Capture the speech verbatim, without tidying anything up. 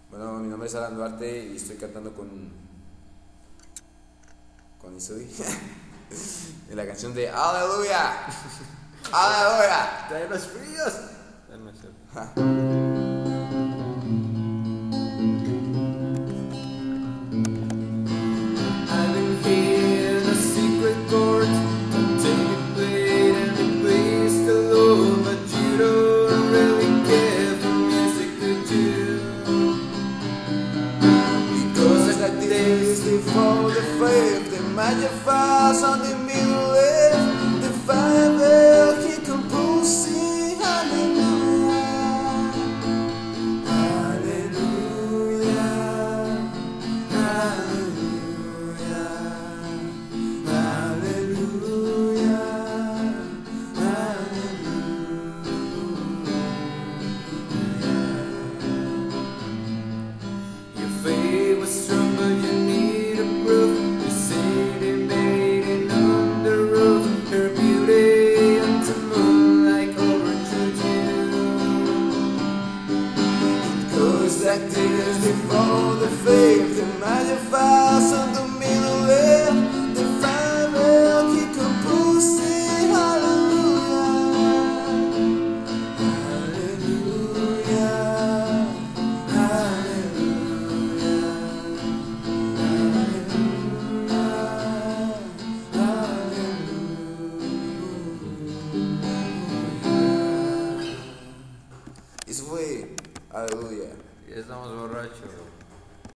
Bueno, mi nombre es Alan Duarte y estoy cantando con con Isui en la canción de Aleluya. Aleluya. Trae los fríos. Ah, no es cierto. I've been here in a secret court. Don't take me played and it plays the Lord, but you don't really care for music, do you? Because like this before the faith, the magic falls on the middle left, the Father he composing hallelujah, hallelujah, hallelujah, hallelujah, hallelujah. Your faith was strong, but you need a proof. You say they made it on the roof. Her beauty unto moonlight overthrew you. Goes like this before the faith, the magic